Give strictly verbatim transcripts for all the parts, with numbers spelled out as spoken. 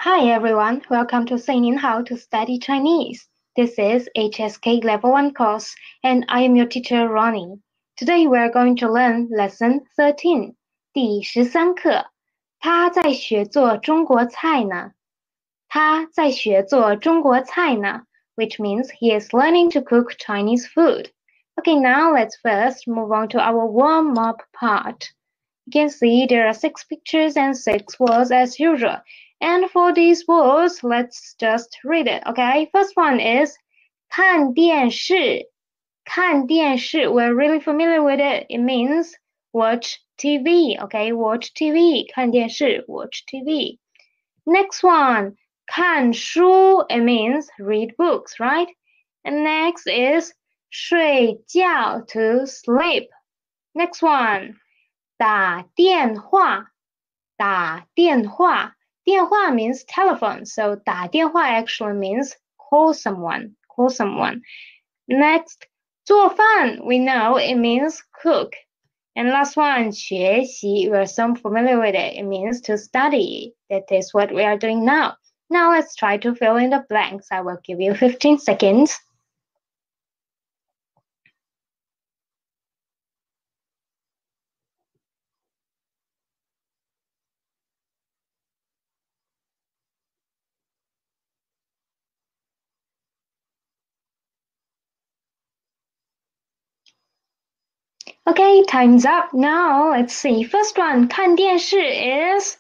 Hi everyone, welcome to sei您好 to study Chinese. This is H S K Level one course and I am your teacher Ronnie. Today we are going to learn Lesson thirteen, 第十三课。他在学做中国菜呢。他在学做中国菜呢 which means he is learning to cook Chinese food. Okay, now let's first move on to our warm-up part. You can see there are six pictures and six words as usual. And for these words, let's just read it, okay? First one is 看电视. 看电视, we're really familiar with it. It means watch T V, okay? Watch T V. 看电视, watch T V. Next one, 看书, it means read books, right? And next is 睡觉, to sleep. Next one, 打电话, 打电话. 电话 means telephone, so 打电话 actually means call someone, call someone. Next, 做饭, we know it means cook. And last one, 学习, we're so familiar with it, it means to study. That is what we are doing now. Now let's try to fill in the blanks. I will give you fifteen seconds. Okay, time's up. Now let's see. First one, 看电视 is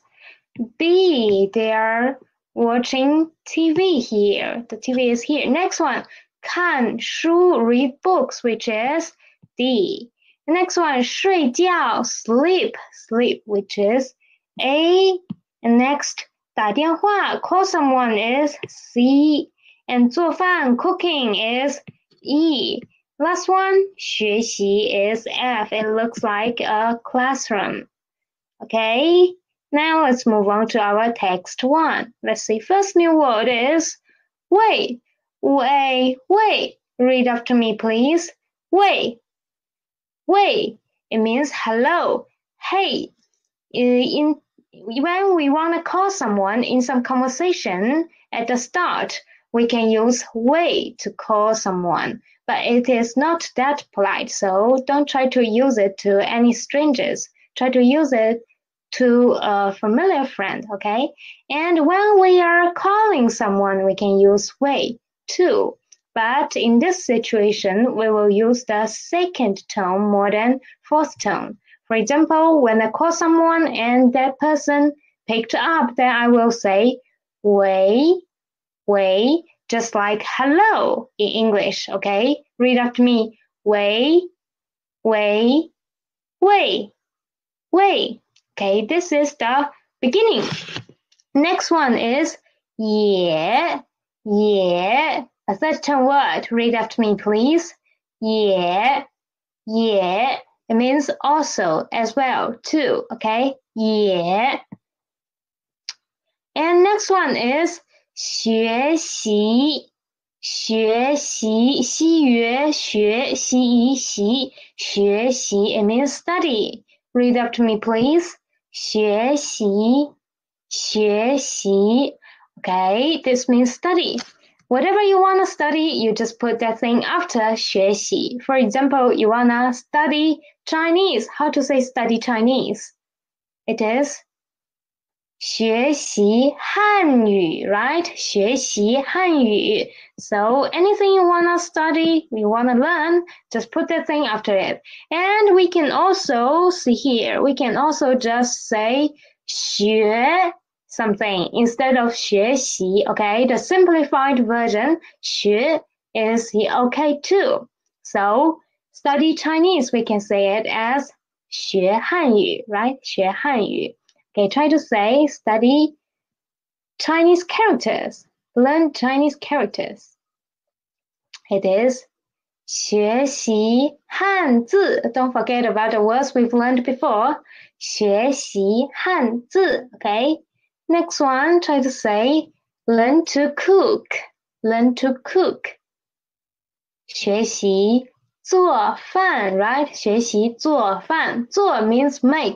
B. They are watching T V here. The T V is here. Next one, 看书 read books, which is D. The next one, 睡觉 sleep, sleep, which is A. And next, 打电话 call someone is C. And 做饭 cooking is E. Last one, 学习 is F. It looks like a classroom. Okay, now let's move on to our text one. Let's see, first new word is wei. Wei, wei. Read after me, please. Wei. Wei. It means hello. Hey. In, when we want to call someone in some conversation at the start, we can use wei to call someone. But it is not that polite, so don't try to use it to any strangers. Try to use it to a familiar friend, okay? And when we are calling someone, we can use wei too. But in this situation, we will use the second tone more than fourth tone. For example, when I call someone and that person picked up, then I will say wei, wei, just like hello in English, okay? Read after me. Wei, wei, wei, wei. Okay, this is the beginning. Next one is ye, ye. A third term word. Read after me, please. Ye, ye. It means also, as well, too, okay? Ye. And next one is 学习 学习西约学习习学习 it means study. Read up to me, please. 学习学习 Okay, this means study. Whatever you want to study, you just put that thing after 学习. For example, you want to study Chinese. How to say study Chinese? It is 学习汉语, right? 学习汉语. So anything you want to study, you want to learn, just put that thing after it. And we can also see here, we can also just say 学 something instead of 学习, okay? The simplified version, 学 is okay too. So study Chinese, we can say it as 学汉语, right? 学汉语. Okay, try to say study Chinese characters, learn Chinese characters. It is 学习汉字. Don't forget about the words we've learned before. 学习汉字, okay? Next one, try to say learn to cook, learn to cook. 学习做饭, right? 学习做饭. 做 means make.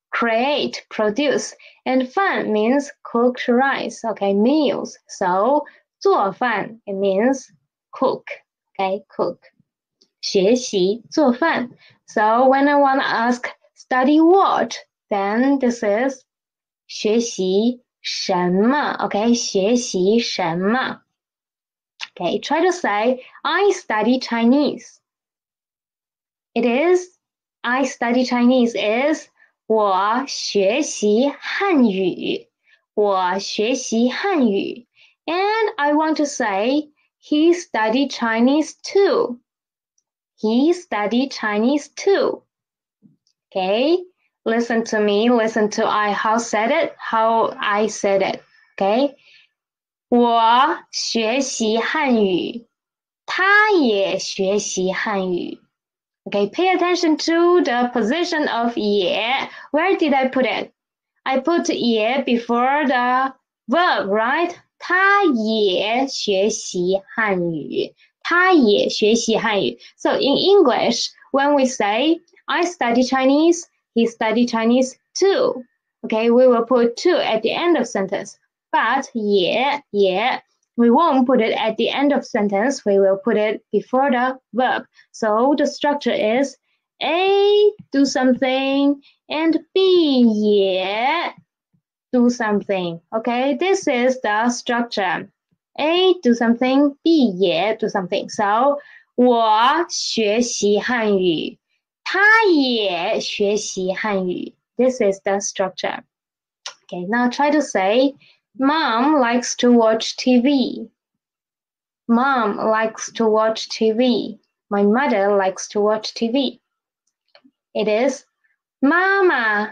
create, produce. And 饭 means cooked rice, okay, meals. So 做饭 it means cook, okay, cook. 学习做饭. So when I want to ask study what, then this is 学习什么, okay, 学习什么. Okay, try to say I study Chinese. It is I study Chinese is 我学习汉语，我学习汉语。And I want to say he studied Chinese too. He studied Chinese too. Okay, listen to me, listen to I how said it, how I said it. Okay, 我学习汉语，他也学习汉语。Okay, pay attention to the position of 也. Where did I put it? I put 也 before the verb, right? 他也学习汉语。他也学习汉语。So in English, when we say, I study Chinese, he studied Chinese too. Okay, we will put too at the end of sentence. But 也, 也, we won't put it at the end of sentence. We will put it before the verb. So the structure is A, do something, and B, 也 do something. Okay, this is the structure. A, do something, B, 也 do something. So 我学习汉语，他也学习汉语。This is the structure. Okay, now try to say, Mom likes to watch T V. Mom likes to watch T V. My mother likes to watch T V. It is Mama.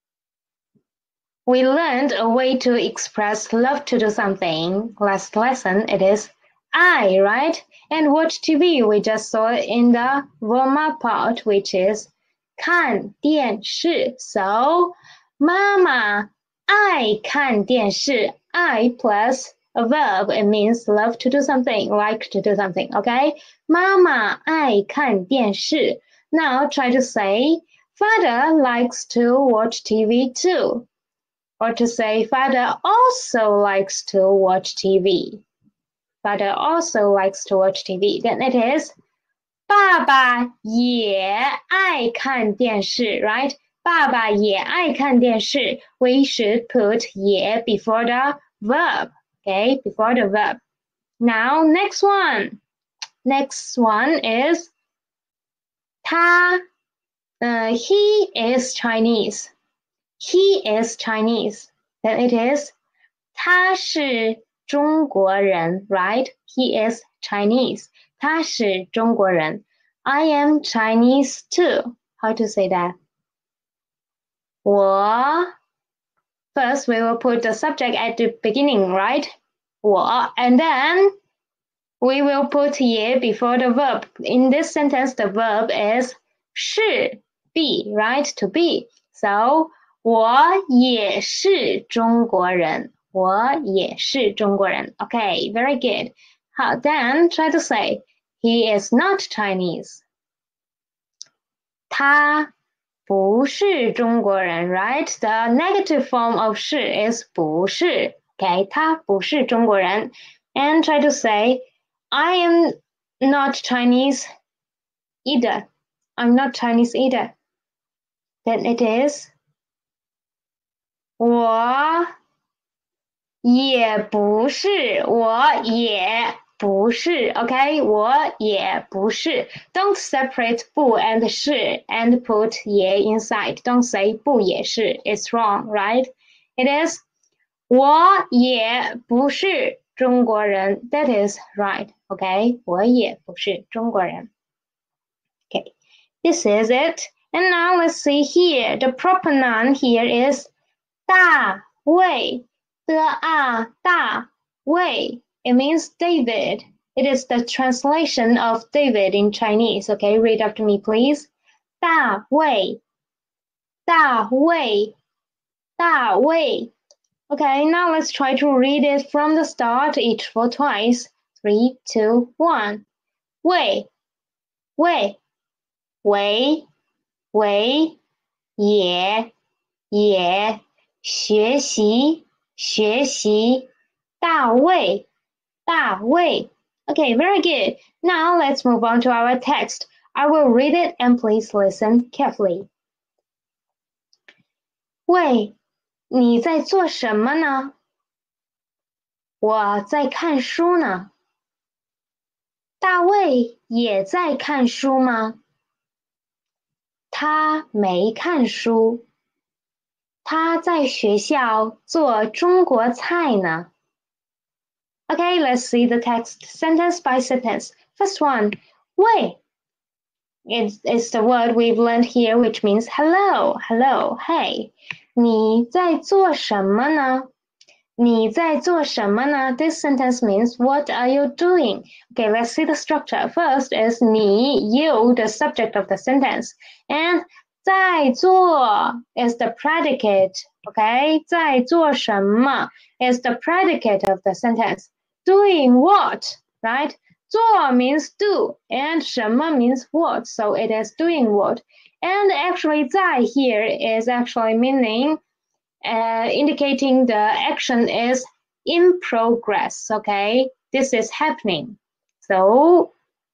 We learned a way to express love to do something. Last lesson, it is I, right? And watch T V, we just saw it in the warm-up part, which is 看电视. So, Mama, I 看电视. I plus a verb, it means love to do something, like to do something, okay? Mama, I 看电视. Now try to say, Father likes to watch T V too. Or to say, Father also likes to watch T V. Father also likes to watch T V. Then it is, 爸爸也爱看电视, right? 爸爸也爱看电视. We should put 也 before the verb, okay? Before the verb. Now, next one. Next one is 他, uh, he is Chinese. He is Chinese. Then it is 他是中国人, right? He is Chinese. 他是中国人. I am Chinese too. How to say that? 我 First, we will put the subject at the beginning, right? 我 and then we will put 也 before the verb. In this sentence, the verb is 是 be, right? To be. So, 我也是中国人。我也是中国人。Okay, very good. 好, then try to say, he is not Chinese. 他不是中国人, right? The negative form of 是 is 不是. Okay, 他不是中国人. And try to say, I am not Chinese either. I'm not Chinese either. Then it is, 我也不是，我也不是 ，OK， 我也不是。Don't separate 不 and 是 and put 也 inside. Don't say 不也是 ，it's wrong, right? It is 我也不是中国人 ，that is right, OK？ 我也不是中国人 ，OK？ This is it. And now let's see here. The proper noun here is 大卫. The ah, 大卫. It means David. It is the translation of David in Chinese. Okay, read after me, please. 大卫. 大卫. 大卫. Okay, now let's try to read it from the start, each for twice. Three, two, one. 卫. 卫. 为. 为. 也. 也学习学习大卫大卫 Okay, very good. Now let's move on to our text. I will read it and please listen carefully. 喂，你在做什么呢？我在看书呢。大卫也在看书吗？他没看书。他在学校做中国菜呢。Okay, let's see the text sentence by sentence. First one, 喂 It's, it's the word we've learned here, which means hello, hello, hey. 你在做什么呢？你在做什么呢？ This sentence means what are you doing? Okay, let's see the structure. First is 你, you, the subject of the sentence. And 在做 is the predicate. Okay, 在做什么 is the predicate of the sentence. Doing what, right? 做 means do and 什么 means what. So it is doing what. And actually 在 here is actually meaning Uh, indicating the action is in progress, okay? This is happening. So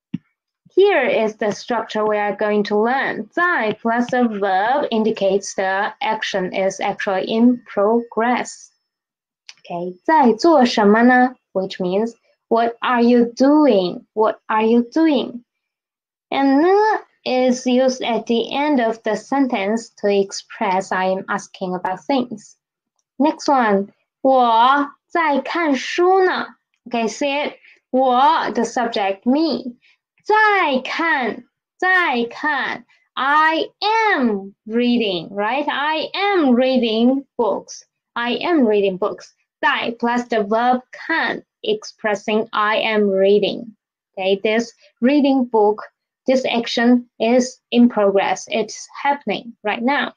here is the structure we are going to learn. 在 plus a verb indicates the action is actually in progress. Okay, 在做什么呢? Which means what are you doing? What are you doing? And 呢 is used at the end of the sentence to express I am asking about things. Next one, 我在看书呢. Okay, say it. 我 the subject, me. 在看在看 I am reading, right? I am reading books. I am reading books. 在 plus the verb 看 expressing I am reading. Okay, this reading book, this action is in progress. It's happening right now.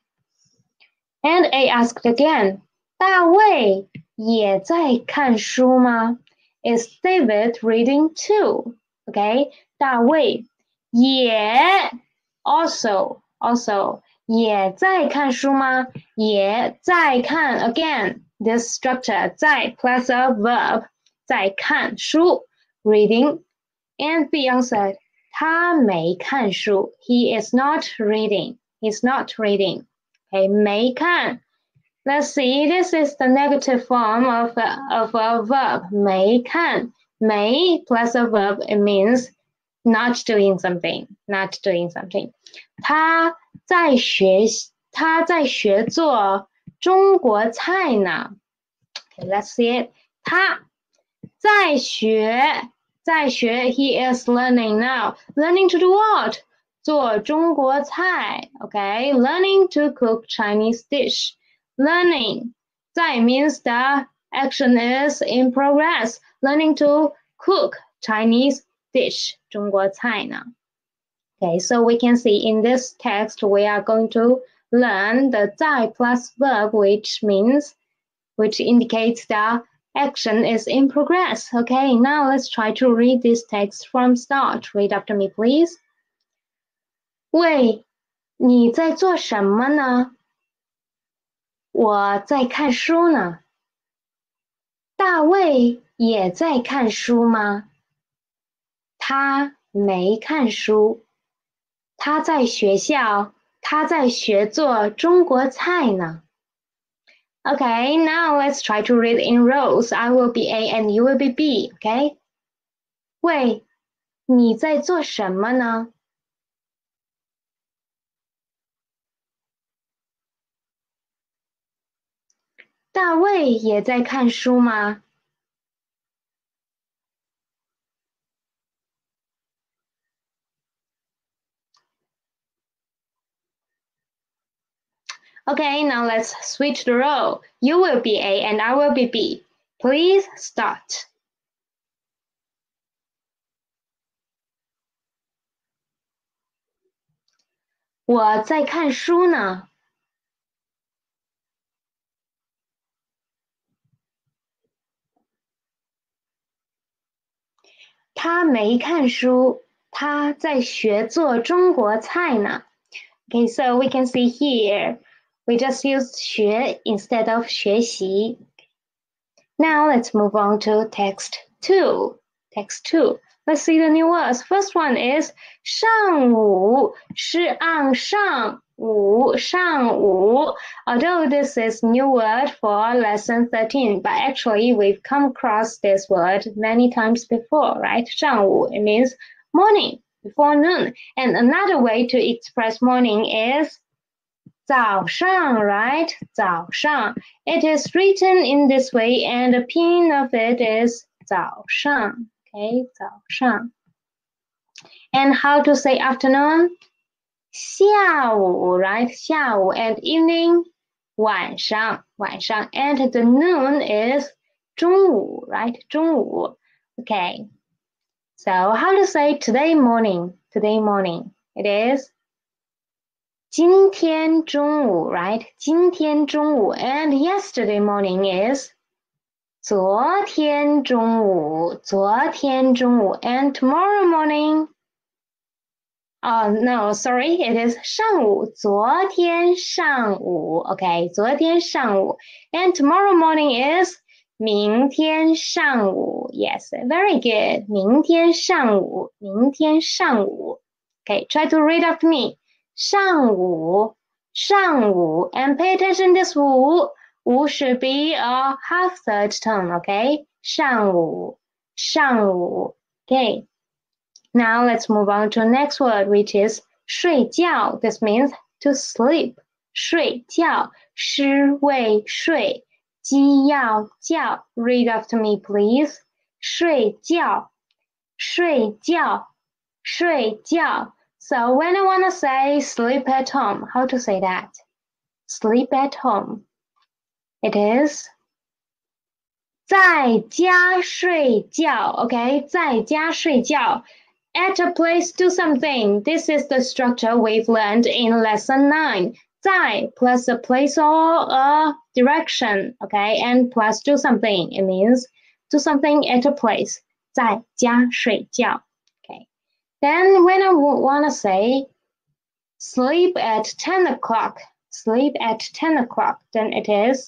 And I asked again, 大卫也在看书吗? Is David reading too? Okay, 大卫也 also also 也在看书吗? 也在看 again this structure 在 plus a verb 在看书 reading and be answered 他没看书 he is not reading he's not reading okay 没看 let's see this is the negative form of a, of a verb 没看 没 plus a verb it means not doing something not doing something 他在学他在学做中国菜呢 okay, let's see it 他在学在学 he is learning now learning to do what 做中国菜 okay learning to cook Chinese dish learning 在 means the action is in progress learning to cook Chinese dish 中国菜呢 okay so we can see in this text we are going to learn the 在 plus verb which means which indicates the action is in progress. Okay, now let's try to read this text from start. Read after me, please. 喂，你在做什么呢？我在看书呢。大卫也在看书吗？他没看书。他在学校，他在学做中国菜呢。Okay, now let's try to read in rows. I will be A and you will be B, okay? 喂，你在做什么呢？大卫也在看书吗？Okay, now let's switch the role. You will be A and I will be B. Please start. 我在看书呢。他没看书，他在学做中国菜呢。Okay, so we can see here. We just use 学 instead of 学习. Now let's move on to text two. Text two. Let's see the new words. First one is 上午是按上午上午. Although this is new word for lesson thirteen, but actually we've come across this word many times before, right? 上午, it means morning, before noon. And another way to express morning is 早上, right? 早上. It is written in this way and the pinyin of it is 早上. Okay, 早上. And how to say afternoon? 下午, right? 下午 and evening? 晚上, 晚上. And the noon is 中午, right? 中午. Okay. So how to say today morning? Today morning. It is 今天中午, right? 今天中午 and yesterday morning is 昨天中午,昨天中午 and tomorrow morning, oh no, sorry, it is 上午,昨天上午, okay, 昨天上午 and tomorrow morning is 明天上午, yes, very good, 明天上午,明天上午, okay, try to read after me. 上午,上午, and pay attention this 午, 午 should be a half third tone, okay? 上午,上午, okay. Now let's move on to the next word, which is 睡觉. This means to sleep. 睡觉, 诗为睡, 鸡要叫. Read after me, please. 睡觉, 睡觉, 睡觉. So when I want to say sleep at home, how to say that? Sleep at home. It is 在家睡觉, okay? 在家睡觉. At a place, do something. This is the structure we've learned in lesson nine. 在 plus a place or a direction, okay? And plus do something. It means do something at a place. 在家睡觉. Then when I want to say sleep at ten o'clock, sleep at ten o'clock, then it is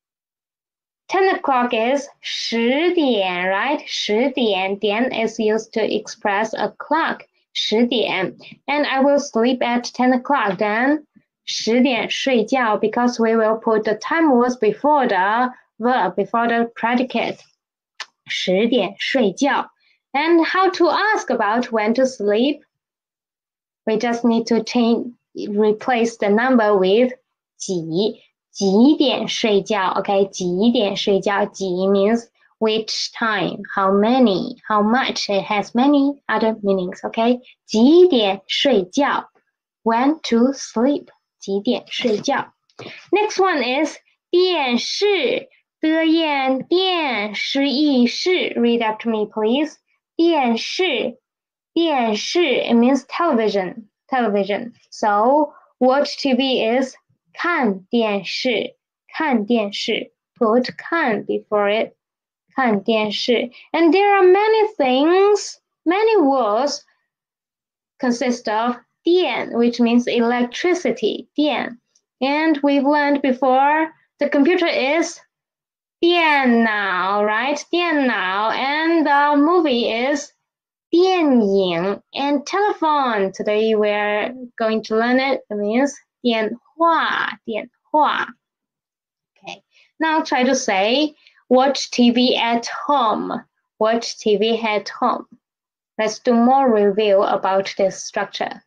ten o'clock is 十点, right? 十点, 点 is used to express a clock, 十点. And I will sleep at ten o'clock, then 十点睡觉, because we will put the time words before the verb, before the predicate. 十点睡觉. And how to ask about when to sleep? We just need to change, replace the number with 几, 几点睡觉, okay? 几点睡觉, 几 means which time, how many, how much. It has many other meanings, okay? 几点睡觉, when to sleep, 几点睡觉. Next one is 电视, 的眼电视意视. Read after me, please. 电视, 电视, it means television, television. So watch T V is 看电视, 看电视. Put 看 before it, 看电视. And there are many things, many words consist of 电, which means electricity, 电. And we've learned before the computer is 电脑, right? 电脑. And the movie is 电影. And telephone. Today we're going to learn it. It means 电话, 电话. Okay. Now try to say watch T V at home. Watch T V at home. Let's do more review about this structure.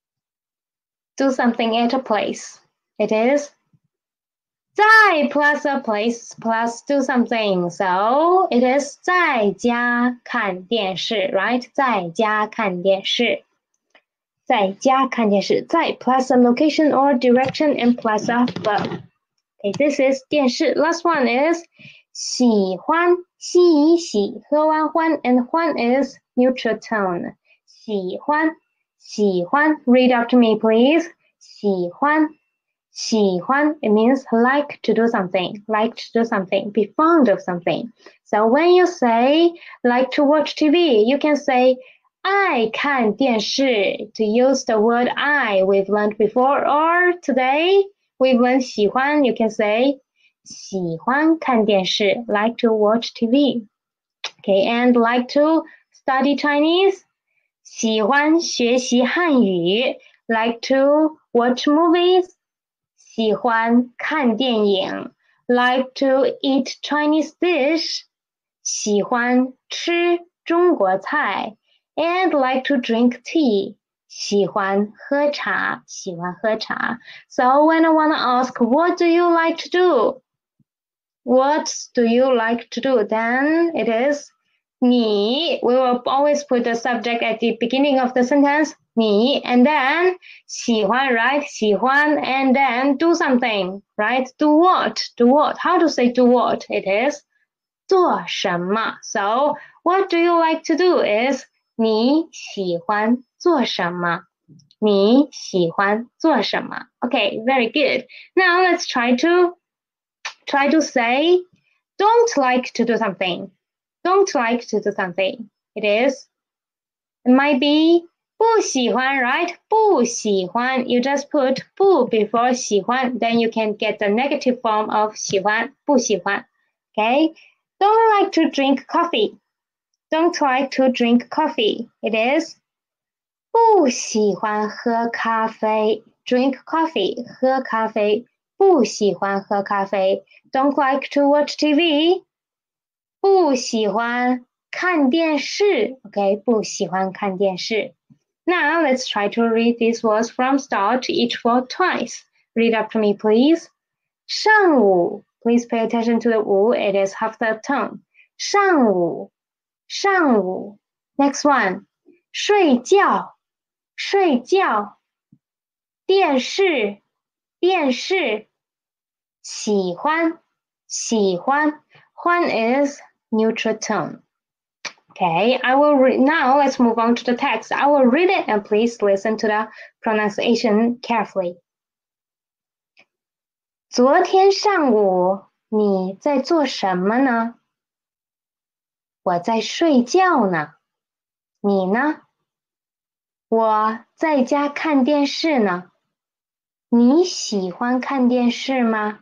Do something at a place. It is 在 plus a place plus do something. So it is 在家看电视, right? 在家看电视. 在家看电视. 在 plus a location or direction and plus a verb. Okay, this is 电视. Last one is 喜欢, 喜喜喝完欢 and 欢 is neutral tone. 喜欢, 喜欢. Read after me, please. 喜欢. 喜欢, it means like to do something, like to do something, be fond of something. So when you say like to watch T V, you can say 爱看电视 to use the word I we've learned before, or today we've learned 喜欢 you can say 喜欢看电视 like to watch T V. Okay, and like to study Chinese 喜欢学习汉语 like to watch movies 喜欢看电影 like to eat Chinese dish 喜欢吃中国菜 and like to drink tea 喜欢喝茶喜欢喝茶 so when I want to ask what do you like to do what do you like to do then it is 你 we will always put the subject at the beginning of the sentence 你 and then 喜欢 right 喜欢 and then do something right do what do what how to say do what it is 做什么 so what do you like to do is 你喜欢做什么你喜欢做什么 okay very good now let's try to try to say don't like to do something don't like to do something it is it might be 不喜欢 right 不喜欢 you just put 不 before 喜欢 then you can get the negative form of 喜欢不喜欢 okay don't like to drink coffee don't like to drink coffee it is 不喜欢喝咖啡 drink coffee 喝咖啡不喜欢喝咖啡 don't like to watch T V 不喜欢看电视 okay 不喜欢看电视 now let's try to read these words from start each word twice read after me please 上午 please pay attention to the 午 it is half the tone 上午上午 next one 睡觉睡觉电视电视喜欢喜欢欢 is neutral tone okay I will read now let's move on to the text I will read it and please listen to the pronunciation carefully 昨天上午你在做什么呢我在睡觉呢你呢我在家看电视呢你喜欢看电视吗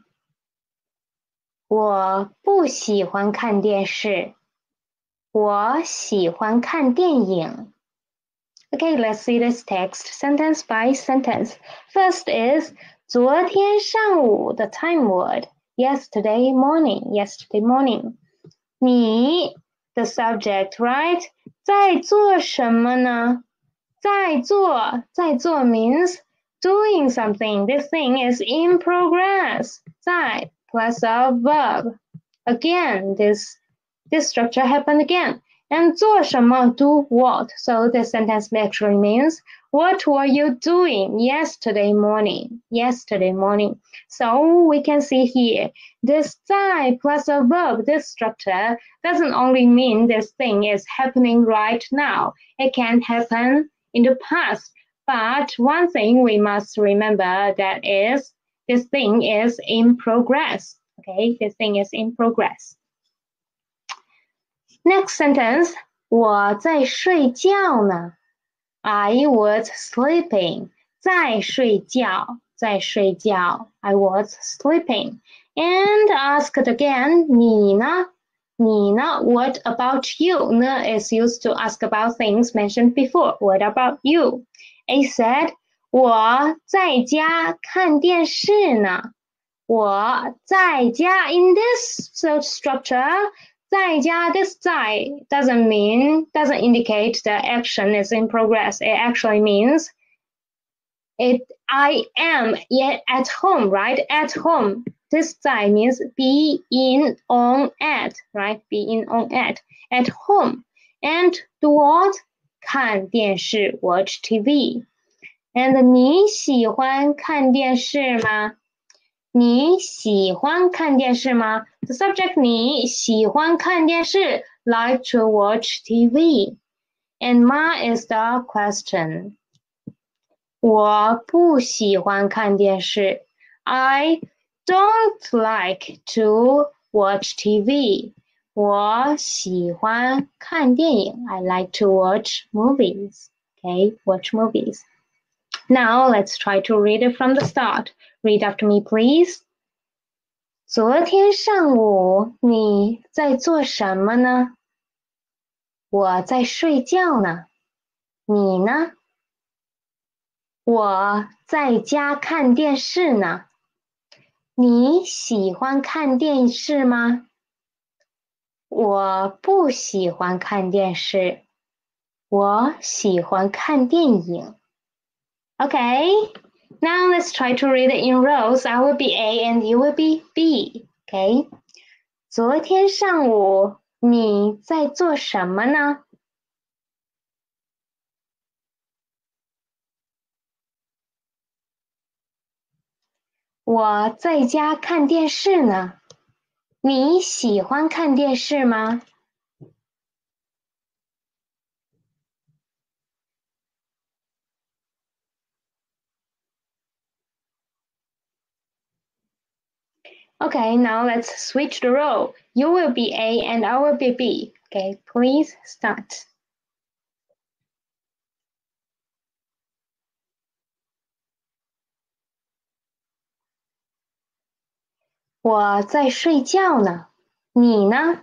我不喜欢看电视我喜欢看电影 Okay, let's see this text sentence by sentence. First is 昨天上午 the time word. Yesterday morning, yesterday morning. 你 the subject, right? 在做什么呢在做在做 means doing something. This thing is in progress. 在 plus a verb. Again, this this structure happened again. And 做什么 do what? So this sentence actually means what were you doing yesterday morning? Yesterday morning. So we can see here this 在 plus a verb, this structure doesn't only mean this thing is happening right now. It can happen in the past. But one thing we must remember that is this thing is in progress. Okay, this thing is in progress. Next sentence, 我在睡觉呢 I was sleeping. 在睡觉在睡觉 I was sleeping. And asked again, 你呢你呢 What about you? 呢 is used to ask about things mentioned before. What about you? A said, 我在家看电视呢我在家 in this structure 在家 this 在 doesn't mean doesn't indicate the action is in progress. It actually means it I am yet at home, right? At home. This 在 means be in on at, right? Be in on at at home. And do what? 看电视 watch T V. And 你喜欢看电视吗你喜欢看电视吗 The subject 你喜欢看电视 like to watch T V. And 吗 is the question. 我不喜欢看电视 I don't like to watch T V. 我喜欢看电影 I like to watch movies. Okay, watch movies. Now let's try to read it from the start. Read after me, please. 昨天上午你在做什么呢？我在睡觉呢。你呢？我在家看电视呢。你喜欢看电视吗？我不喜欢看电视。我喜欢看电影。Okay, now let's try to read it in rows. I will be A and you will be B. Okay. 昨天上午你在做什么呢？我在家看电视呢。你喜欢看电视吗？ Okay, now let's switch the role. You will be A and I will be B. Okay, please start. 我在睡觉呢。你呢？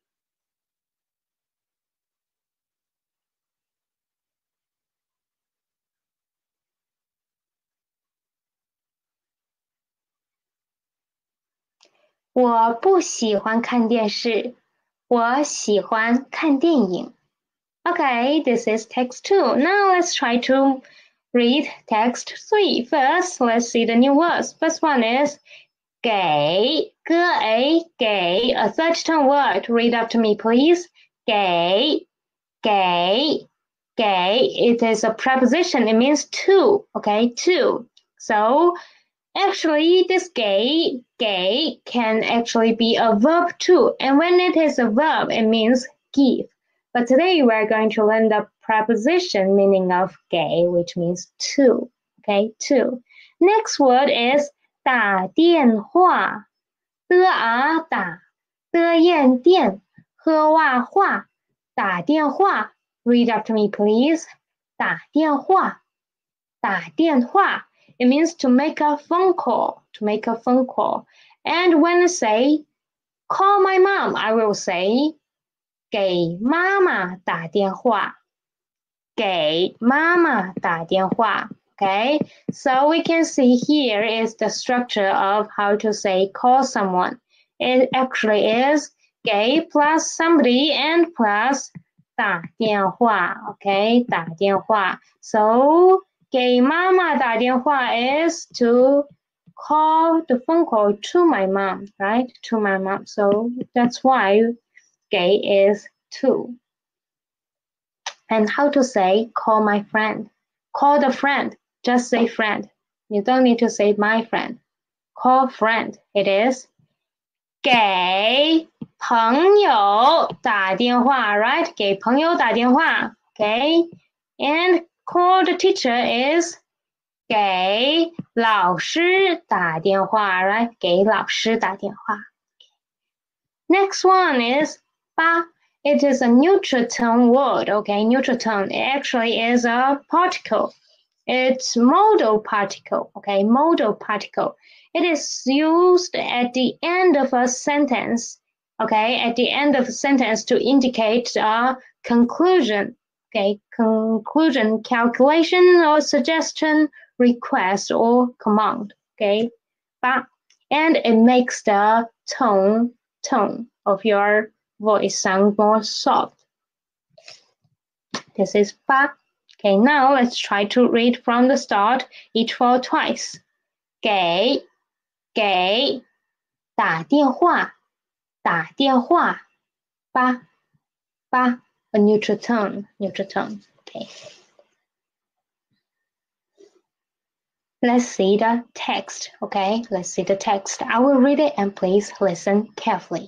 我不喜欢看电视，我喜欢看电影。Okay, this is text two. Now let's try to read text three. First, let's see the new words. First one is 给, ge, a, 给, a third tone word. Read after me, please. 给, 给, 给. It is a preposition. It means to. Okay, to. So, actually, this 给, 给 can actually be a verb too. And when it is a verb, it means give. But today we're going to learn the preposition meaning of 给, which means to. Okay, to. Next word is 打电话。的啊打，的燕电，喝哇话，打电话。Read after me, please. 打电话，打电话。It means to make a phone call, to make a phone call. And when I say, call my mom, I will say, 给妈妈打电话，给妈妈打电话。Okay, so we can see here is the structure of how to say call someone. It actually is 给 plus somebody and plus 打电话。Okay, 打电话。So 给妈妈打电话 is to call the phone call to my mom, right? To my mom. So that's why 给 is to. And how to say call my friend? Call the friend. Just say friend. You don't need to say my friend. Call friend. It is 给朋友打电话 right? 给朋友打电话 okay? And call the teacher is 给老师打电话 right? 给老师打电话 Next one is 八 It is a neutral tone word, okay? Neutral tone. It actually is a particle. It's modal particle, okay? Modal particle. It is used at the end of a sentence, okay? At the end of a sentence to indicate a conclusion, okay? Conclusion, calculation or suggestion, request or command, okay? And it makes the tone, tone of your voice sound more soft. This is 八. Okay, now let's try to read from the start, each word twice. 给给打电话打电话八八 a neutral tone, neutral tone. Okay. Let's see the text, okay? Let's see the text. I will read it and please listen carefully.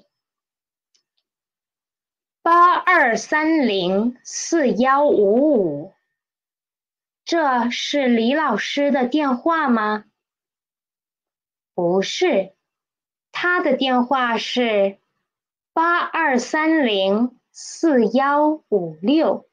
八二三零四幺五五，这是李老师的电话吗？不是，他的电话是八二三零四幺五六。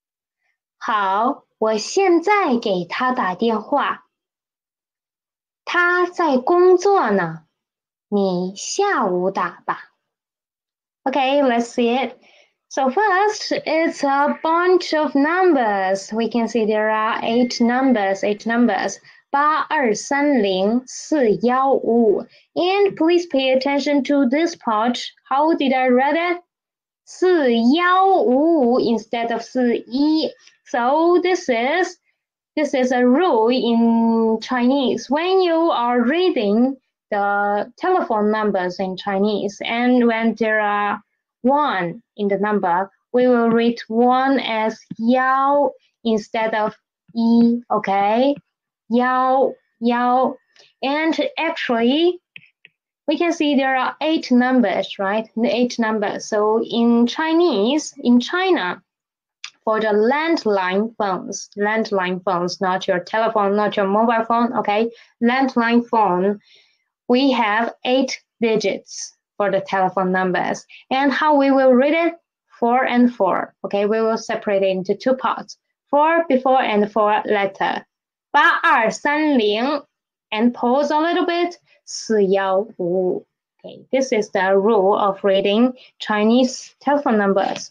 好，我现在给他打电话。他他在工作呢，你下午打吧。Okay, let's see it. So first, it's a bunch of numbers. We can see there are eight numbers, eight numbers. 八二三零四一五. And please pay attention to this part. How did I read it? 四一五五 instead of 四一. So this is this is a rule in Chinese. When you are reading the telephone numbers in Chinese, and when there are one in the number, we will read one as yao instead of yi, okay? Yao, yao. And actually, we can see there are eight numbers, right? Eight numbers. So in Chinese, in China, for the landline phones, landline phones, not your telephone, not your mobile phone, okay? Landline phone, we have eight digits for the telephone numbers. And how we will read it? Four and four, okay? We will separate it into two parts. Four before and four later. 八二三零 and pause a little bit. 四一五五. Okay, this is the rule of reading Chinese telephone numbers.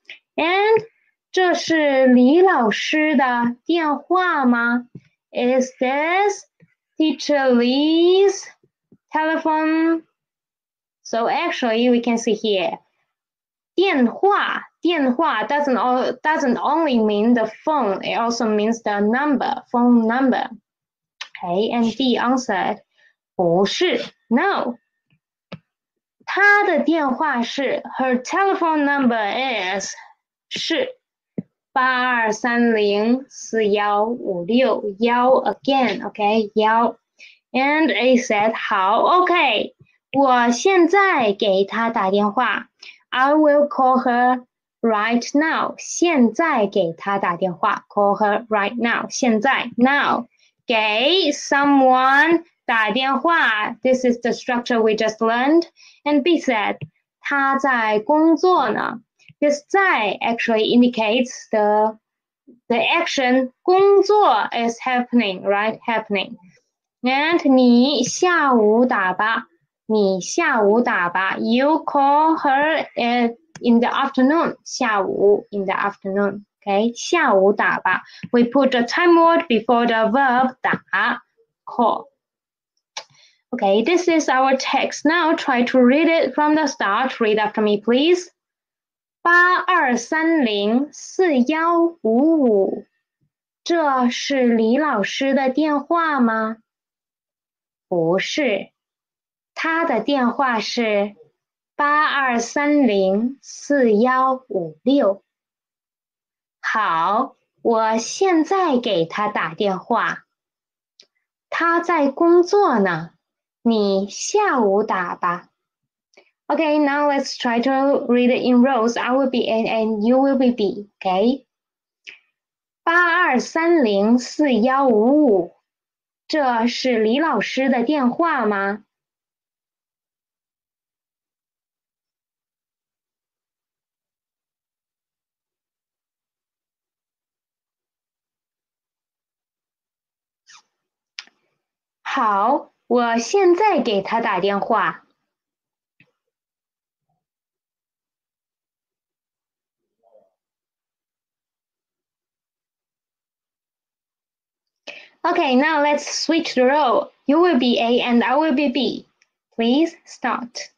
And 这是李老师的电话吗? Is this Teacher Li's telephone? So actually, we can see here, 电话, 电话 doesn't, doesn't only mean the phone, it also means the number, phone number. Okay, and D answered, 不是, no. 她的电话是, her telephone number is, 是八二三零四一五六一 again, okay, 一 and A said, 好 okay, 我现在给她打电话 I will call her right now, 现在给她打电话 call her right now, 现在 now, 给 someone 打电话 this is the structure we just learned, and B said, 她在工作呢This 在 actually indicates the, the action 工作 is happening, right? Happening. And 你下午打吧，你下午打吧 You call her in the afternoon, 下午 in the afternoon. Okay, 下午打吧 We put the time word before the verb 打 call. Okay, this is our text. Now try to read it from the start. Read after me, please. 八二三零四一五五，这是李老师的电话吗？不是，他的电话是八二三零四一五六。好，我现在给他打电话。他在工作呢，你下午打吧。Okay, now let's try to read it in rows. I will be A and you will be B, okay? 八二三零四一五五，这是李老师的电话吗？好，我现在给他打电话。Okay, now let's switch the role. You will be A and I will be B. Please start.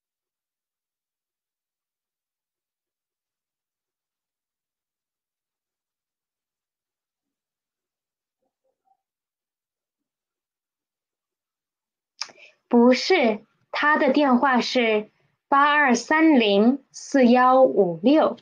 不是，他的电话是八二三零四一五六。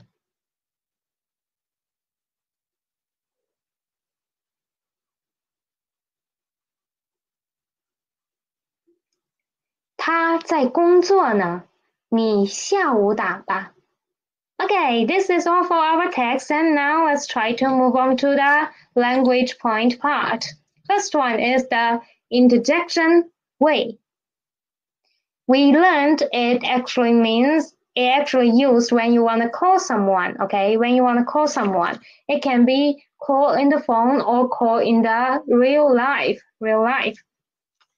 他在工作呢，你下午打吧。Okay, this is all for our text, and now let's try to move on to the language point part. First one is the interjection way. We learned it actually means it actually used when you want to call someone, okay? When you want to call someone. It can be call in the phone or call in the real life, real life.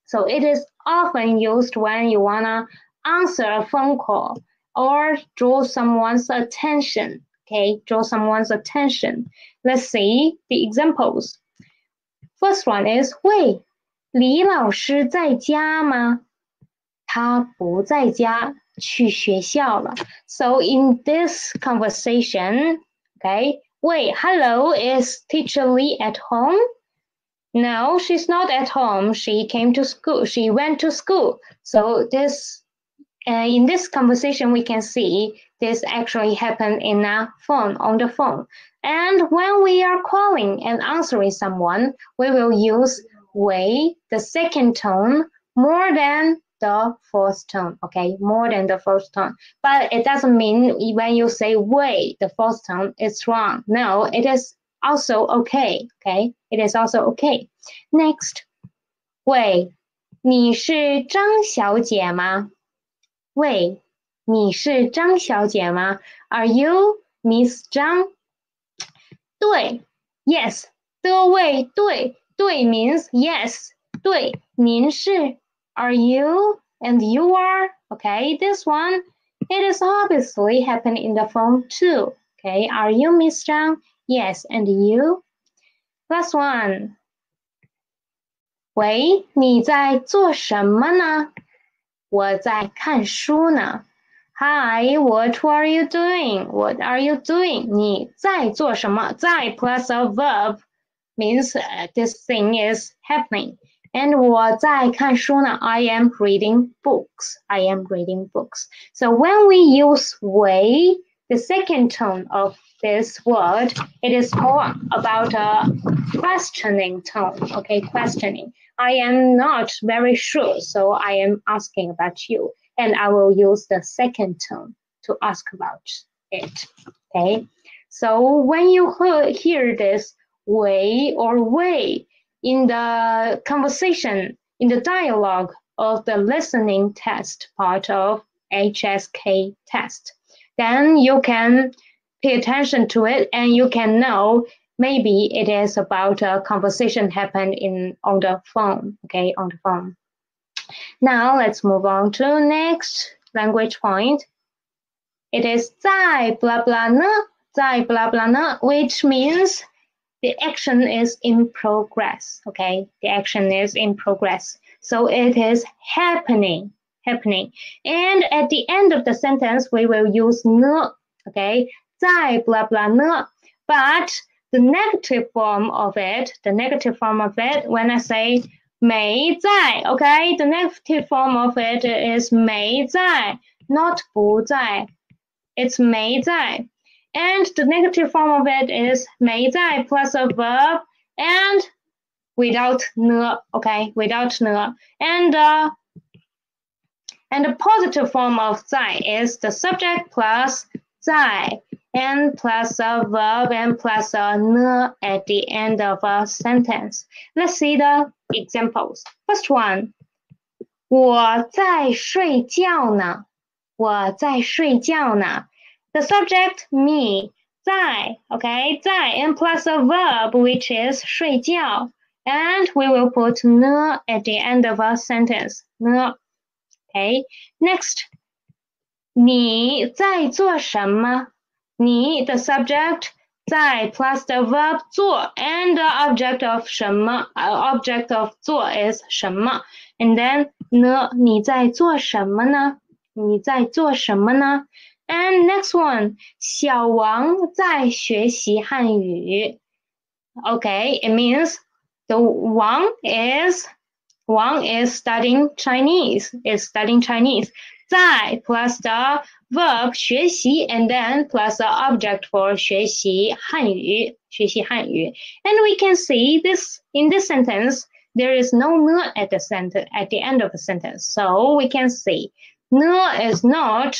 So it is often used when you wanna answer a phone call or draw someone's attention. Okay, draw someone's attention. Let's see the examples. First one is 喂，李老师在家吗？他不在家，去学校了。So in this conversation, okay, wait, hello, is teacher Lee at home? No, she's not at home. She came to school. She went to school. So this, uh, in this conversation, we can see this actually happened in a phone, on the phone. And when we are calling and answering someone, we will use 喂, the second tone, more than the first tone, okay, more than the first tone. But it doesn't mean when you say 喂, the first tone, it's wrong. No, it is also okay, okay, it is also okay. Next, 喂，你是张小姐吗？喂，你是张小姐吗？ Are you Miss Zhang? 对 yes, 的位对对 means yes, 对您是 are you and you are, okay, this one, it is obviously happening in the phone too, okay, are you Miss Zhang? Yes, and you? Last one. 喂，你在做什么呢？我在看书呢。Hi, what are you doing? What are you doing? 你在做什么？在 plus a verb means uh, this thing is happening. And 我在看书呢。I am reading books. I am reading books. So when we use 喂, the second tone of this word, it is more about a questioning tone. Okay, questioning. I am not very sure, so I am asking about you. And I will use the second tone to ask about it. Okay, so when you hear this 喂 or 喂 in the conversation, in the dialogue of the listening test part of H S K test, then you can pay attention to it and you can know maybe it is about a conversation happened in on the phone, okay, on the phone. Now let's move on to next language point. It is 在 blah blah 呢, 在 blah blah 呢, which means the action is in progress, okay? The action is in progress. So it is happening, happening. And at the end of the sentence, we will use 呢, okay? 在 blah blah 呢. But the negative form of it, the negative form of it, when I say 没在, okay? The negative form of it is 没在, not 不在. It's 没在. And the negative form of it is 没在 plus a verb and without 呢, okay? Without 呢. And, uh, and the positive form of 在 is the subject plus 在. And plus a verb and plus a 呢 at the end of a sentence. Let's see the examples. First one, 我在睡觉呢。我在睡觉呢。The subject, me, 在, okay, 在 and plus a verb which is 睡觉. And we will put 呢 at the end of a sentence. 呢. Okay, next, 你在做什么？你 the subject 在 plus the verb 做 and the object of 什么 uh, object of 做 is 什么 and then 呢你在做什么呢？你在做什么呢？ And next one 小王在学习汉语 Okay, it means the Wang is Wang is studying Chinese is studying Chinese 在 plus the verb 学习 and then plus the object for 学习汉语学习汉语 and we can see this in this sentence there is no 呢 at the sentence at the end of the sentence so we can see 呢 is not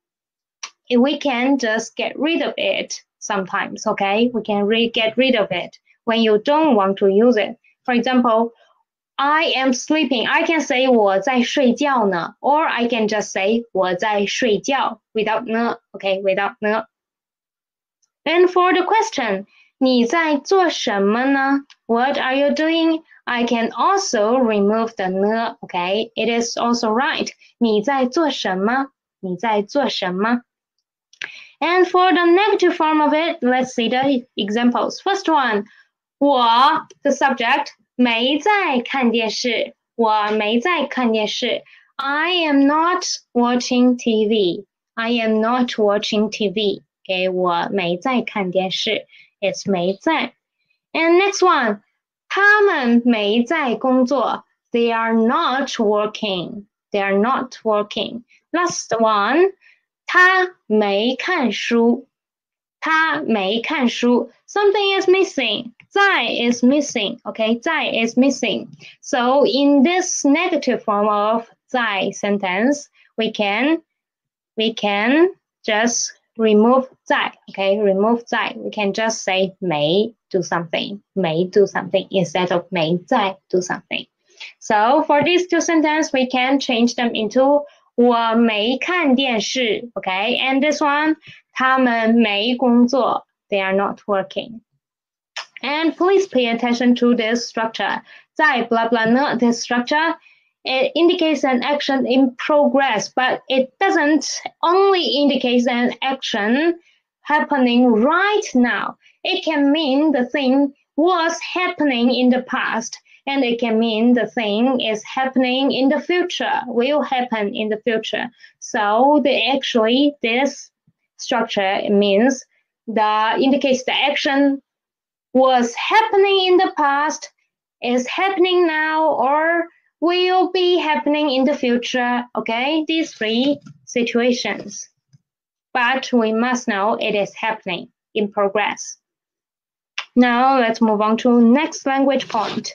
we can just get rid of it sometimes okay we can re get rid of it when you don't want to use it for example I am sleeping. I can say 我在睡觉呢 or I can just say 我在睡觉 without 呢 okay without 呢 And for the question 你在做什么呢 What are you doing? I can also remove the 呢 Okay, it is also right. 你在做什么你在做什么 And for the negative form of it, let's see the examples. First one, 我 the subject 没在看电视我没在看电视 I am not watching T V. I am not watching T V. Okay, 我没在看电视 It's 没在 And next one, 他们没在工作 They are not working. They are not working. Last one, 他没看书他没看书 Something is missing. 在 is missing. Okay, 在 is missing. So in this negative form of 在 sentence, we can we can just remove 在. Okay, remove 在. We can just say 没 do something. 没 do something instead of 没在 do something. So for these two sentences, we can change them into 我没看电视 Okay, and this one 他们没工作 They are not working. And please pay attention to this structure. 在 blah blah 呢 this structure it indicates an action in progress, but it doesn't only indicate an action happening right now. It can mean the thing was happening in the past, and it can mean the thing is happening in the future, will happen in the future. So the, actually this structure means the indicates the action was happening in the past, is happening now, or will be happening in the future. Okay, these three situations. But we must know it is happening in progress. Now let's move on to next language point.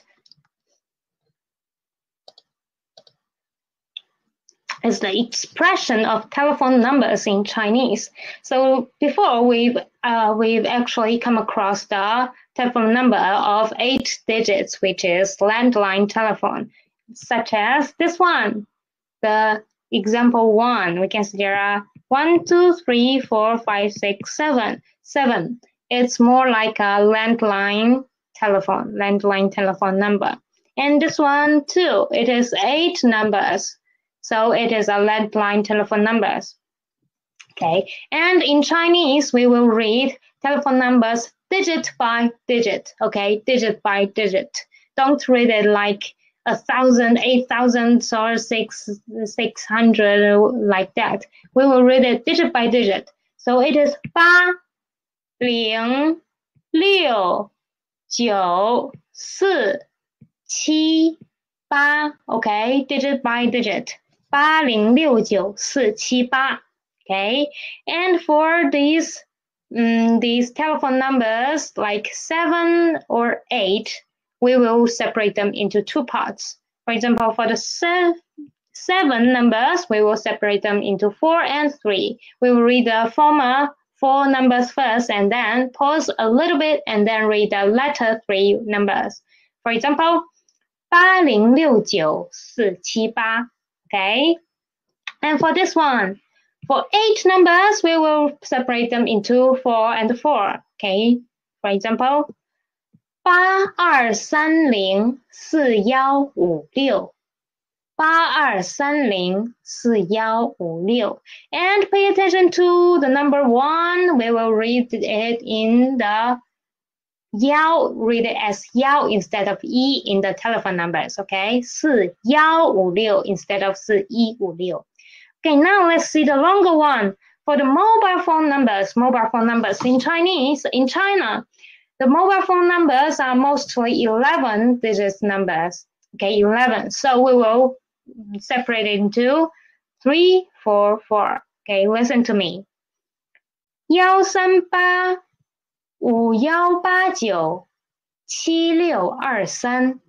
Is the expression of telephone numbers in Chinese. So before we've uh, we've actually come across the telephone number of eight digits, which is landline telephone, such as this one. The example one, we can see there are one, two, three, four, five, six, seven, seven. It's more like a landline telephone, landline telephone number. And this one too, it is eight numbers. So it is a landline telephone numbers. Okay, and in Chinese, we will read telephone numbers digit by digit. Okay, digit by digit. Don't read it like a thousand, eight thousand, or six, six hundred like that. We will read it digit by digit. So it is 八零六九四七八. Okay, digit by digit. 八零六九四七八. Okay, and for these um, these telephone numbers like seven or eight, we will separate them into two parts. For example, for the se seven numbers, we will separate them into four and three. We will read the former four numbers first and then pause a little bit and then read the latter three numbers. For example, 八零六九四七八. Okay, and for this one, for eight numbers, we will separate them into four and four. Okay, for example, 八二三零四幺五六. 八二三零四幺五六. And pay attention to the number one. We will read it in the Yao, read it as Yao instead of E in the telephone numbers, okay? 四幺五六 instead of 四一五六. Okay, now let's see the longer one. For the mobile phone numbers, mobile phone numbers in Chinese, in China, the mobile phone numbers are mostly eleven digit numbers, okay, eleven. So we will separate it into three, four, four. Okay, listen to me. 一三八五幺八九七六二三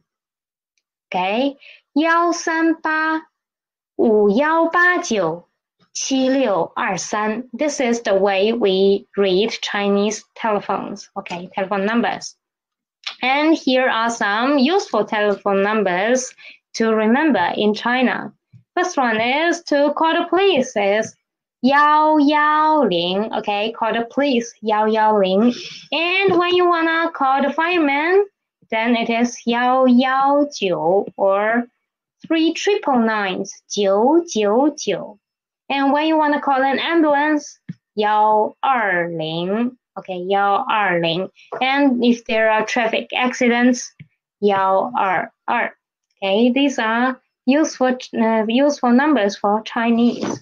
Okay, 一三八五幺八九七六二三. This is the way we read Chinese telephones, okay, telephone numbers. And here are some useful telephone numbers to remember in China. First one is to call the police is 幺幺零, okay, call the police, 幺幺零. And when you wanna call the fireman, then it is 幺幺九 or three triple nines, 九九九. And when you wanna call an ambulance, 幺二零, okay, 幺二零. And if there are traffic accidents, 幺二二. Okay, these are useful, uh, useful numbers for Chinese.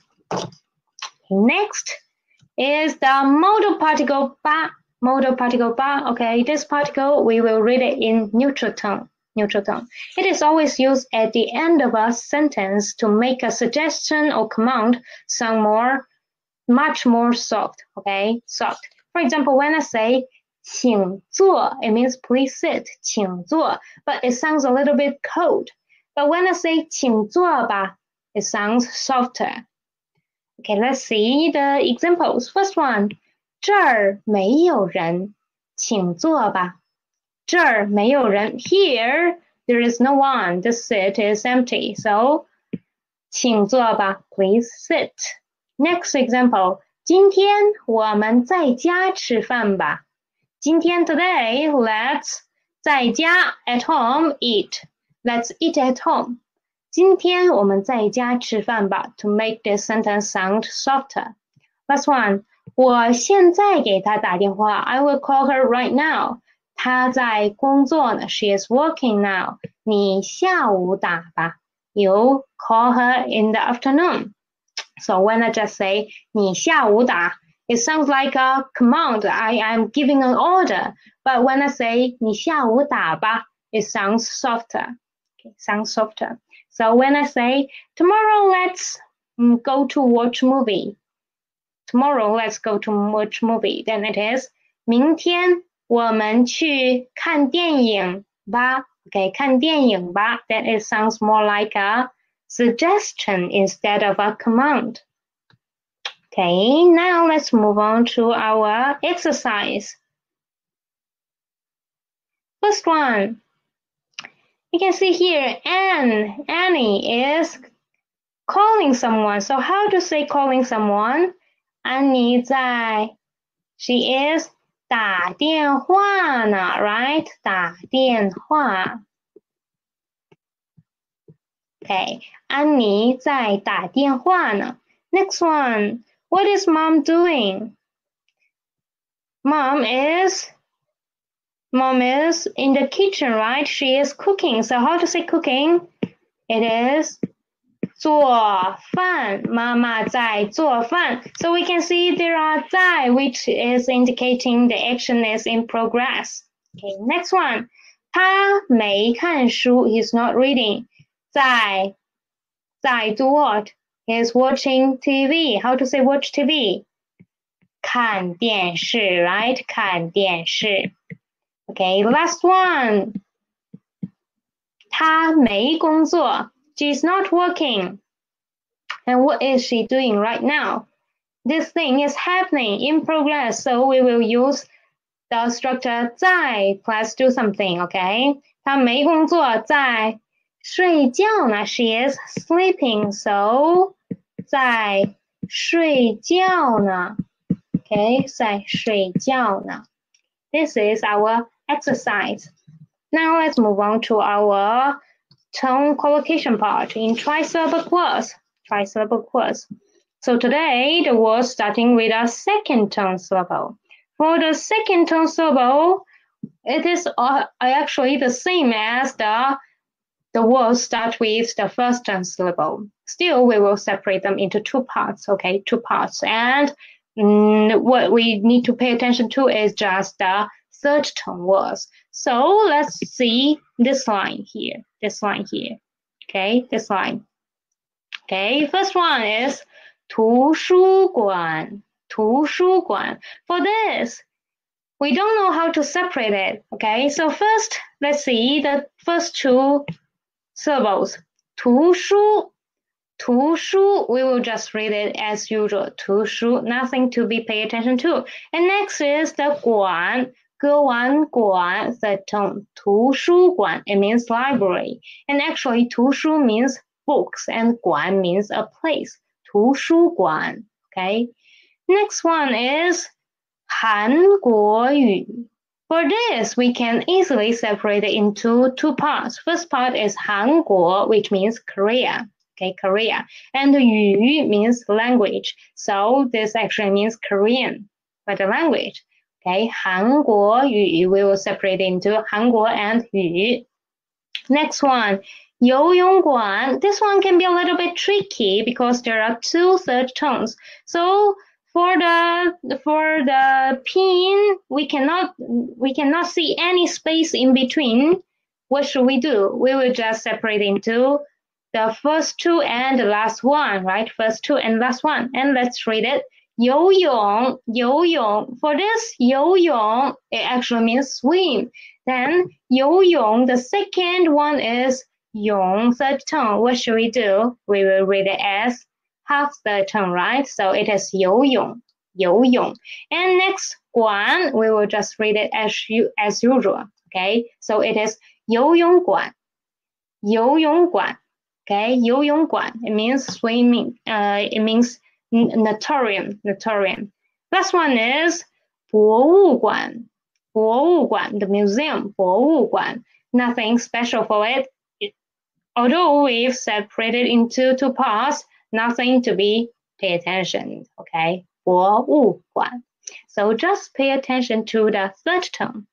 Next is the modal particle ba. Modal particle ba. Okay, this particle we will read it in neutral tone. Neutral tone. It is always used at the end of a sentence to make a suggestion or command sound more, much more soft. Okay, soft. For example, when I say 请坐, it means please sit. 请坐, but it sounds a little bit cold. But when I say 请坐吧, it sounds softer. Okay, let's see the examples. First one, 这儿没有人，请坐吧。这儿没有人. Here, there is no one. The seat is empty. So, 请坐吧, please sit. Next example, 今天我们在家吃饭吧。今天 today, let's 在家 at home eat. Let's eat at home. 今天我们在家吃饭吧 to make this sentence sound softer. Last one, 我现在给她打电话 I will call her right now. 她在工作呢 She is working now. 你下午打吧 You call her in the afternoon. So when I just say 你下午打 it sounds like a command. I am giving an order. But when I say 你下午打吧 it sounds softer. Okay, sounds softer. So when I say, tomorrow let's go to watch movie. Tomorrow let's go to watch movie. Then it is, 明天我们去看电影吧. Okay, 看电影吧. Then it sounds more like a suggestion instead of a command. Okay, now let's move on to our exercise. First one. You can see here, Anne, Annie is calling someone. So how to say calling someone? Annie 在, she is 打电话呢, right? 打电话. Okay, 安妮在打电话呢. Next one, what is mom doing? Mom is Mom is in the kitchen, right? She is cooking. So how to say cooking? It is 做饭. 妈妈在做饭. So we can see there are 在, which is indicating the action is in progress. Okay, next one. 他没看书. He's not reading. 在, 在 do what? He's watching T V. How to say watch T V? 看电视, right? 看电视. Okay, last one. 她没工作. She's not working. And what is she doing right now? This thing is happening in progress, so we will use the structure 在 plus do something, okay? 她没工作，在睡觉呢. She is sleeping, so 在睡觉呢. Okay, 在睡觉呢. This is our exercise. Now let's move on to our tone collocation part in trisyllable words. Trisyllable words. So today the words starting with a second tone syllable. For the second tone syllable, it is uh, actually the same as the the words start with the first tone syllable. Still, we will separate them into two parts. Okay, two parts. And mm, what we need to pay attention to is just the third tone words. So let's see this line here, this line here, okay, this line. Okay, first one is 图书馆, 图书馆. For this, we don't know how to separate it, okay? So first, let's see the first two syllables. 图书, 图书, we will just read it as usual. 图书, nothing to be paid attention to. And next is the 馆. 歌完馆 third tone. 图书馆, it means library. And actually 图书 means books and 馆 means a place. 图书馆. Okay. Next one is 韩国语. For this, we can easily separate it into two parts. First part is 韩国, which means Korea. Okay, Korea. And 语 means language. So this actually means Korean, but the language. Okay, 韩国语, we will separate into 韩国 and 语. Next one, 游泳馆. This one can be a little bit tricky because there are two third tones. So for the for the pin, we cannot we cannot see any space in between. What should we do? We will just separate into the first two and the last one, right? First two and last one. And let's read it. 游泳, 游泳. For this 游泳, it actually means swim. Then 游泳, the second one is 泳, third tone. What should we do? We will read it as half third tone, right? So it is 游泳, 游泳. And next 馆, we will just read it as you as usual. Okay, so it is 游泳馆, 游泳馆. Okay, 游泳馆. It means swimming. Uh, it means naturium, naturium. Last one is 博物馆, 博物馆, the museum, 博物馆. Nothing special for it. it. Although we've separated into two parts, nothing to be pay attention. Okay, 博物馆. So just pay attention to the third tone.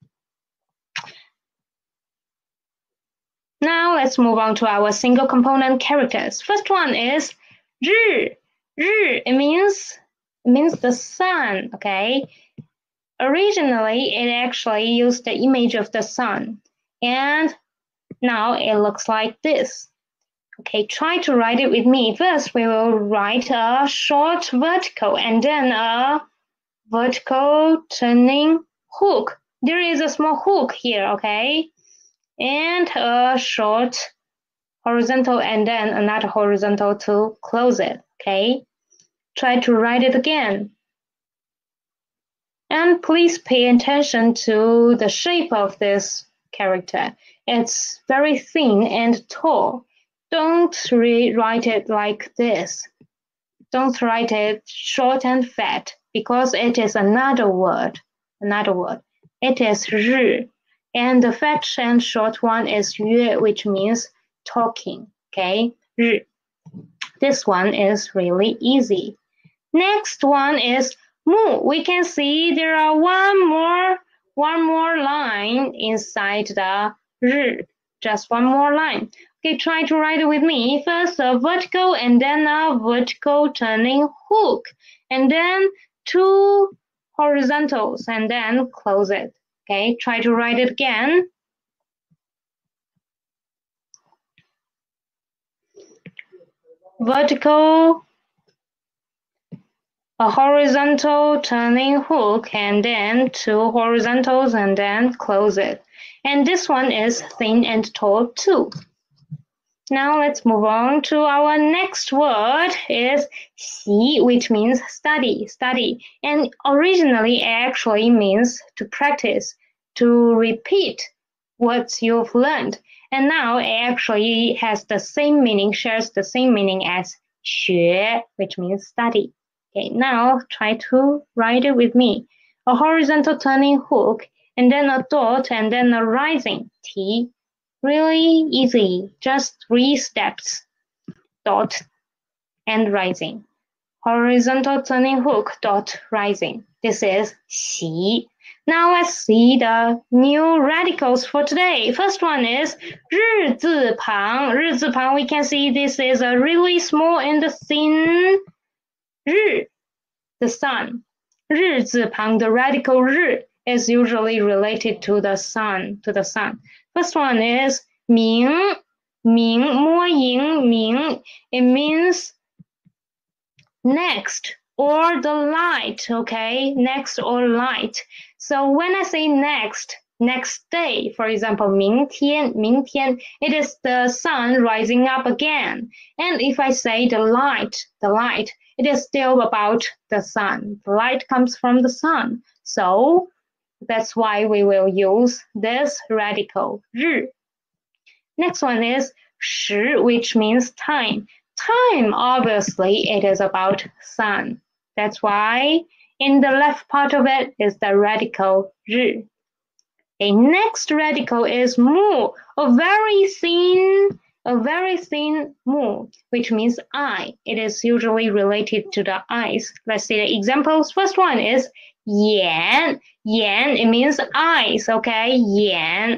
Now let's move on to our single component characters. First one is 日. 日, it means it means the sun, okay? Originally, it actually used the image of the sun, and now it looks like this. Okay, try to write it with me. First, we will write a short vertical and then a vertical turning hook. There is a small hook here, okay? And a short horizontal and then another horizontal to close it, okay? Try to write it again. And please pay attention to the shape of this character. It's very thin and tall. Don't rewrite it like this. Don't write it short and fat because it is another word. Another word. It is 日. And the fat and short one is 约, which means talking. Okay, 日. This one is really easy. Next one is 木. We can see there are one more, one more line inside the 日. Just one more line. Okay, try to write it with me. First a vertical and then a vertical turning hook. And then two horizontals and then close it. Okay, try to write it again. Vertical, a horizontal turning hook, and then two horizontals, and then close it. And this one is thin and tall too. Now let's move on to our next word is 习, which means study, study. And originally it actually means to practice, to repeat what you've learned. And now it actually has the same meaning, shares the same meaning as 学, which means study. Okay, now try to write it with me. A horizontal turning hook, and then a dot, and then a rising, 提. Really easy, just three steps. Dot and rising. Horizontal turning hook, dot, rising. This is 习. Now let's see the new radicals for today. First one is 日字旁. 日字旁, we can see this is a really small and thin 日, the sun. 日字旁, the radical 日 is usually related to the sun, to the sun. First one is 明, 明, 摸赢, 明. It means next or the light, okay? Next or light. So when I say next, next day, for example, 明天, 明天, it is the sun rising up again. And if I say the light, the light, it is still about the sun. The light comes from the sun. So that's why we will use this radical, 日. Next one is 时, which means time. Time, obviously, it is about sun. That's why in the left part of it is the radical 日. A next radical is 木, a very thin, a very thin 木, which means eye. It is usually related to the eyes. Let's see the examples. First one is 眼. 眼, it means eyes, okay? 眼.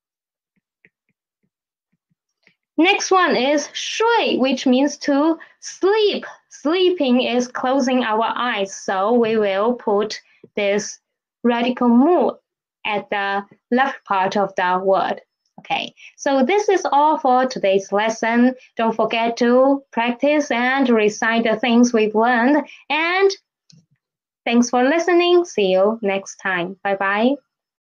Next one is 睡, which means to sleep. Sleeping is closing our eyes, so we will put this radical 木 at the left part of the word. Okay, so this is all for today's lesson. Don't forget to practice and recite the things we've learned. And thanks for listening. See you next time. Bye-bye.